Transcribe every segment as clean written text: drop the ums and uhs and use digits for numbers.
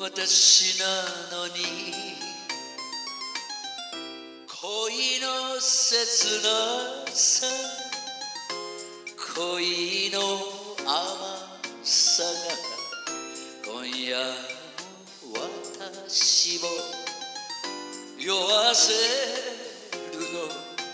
私なのに恋の切なさ恋の甘さが今夜も私を酔わせるの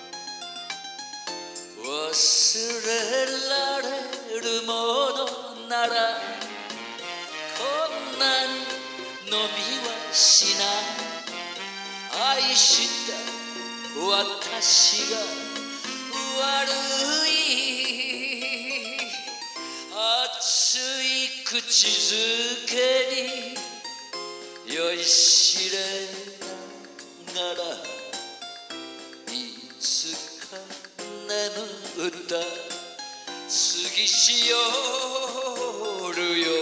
忘れられるものならこんなに飲みはしない愛した私が悪い熱い口づけに酔いしれながらいつか眠った過ぎし夜よ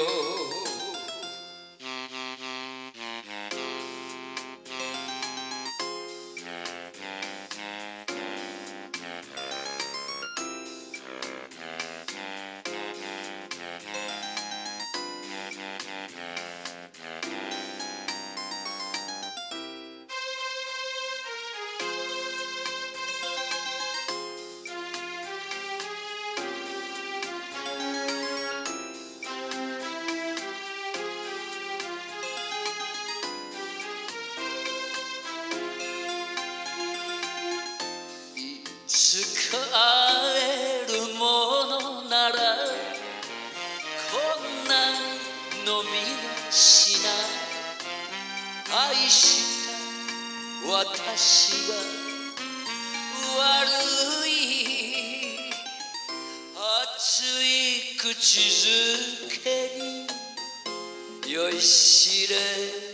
いつか会えるものならこんな飲みはしない愛した私が悪い熱い口づけに酔いしれ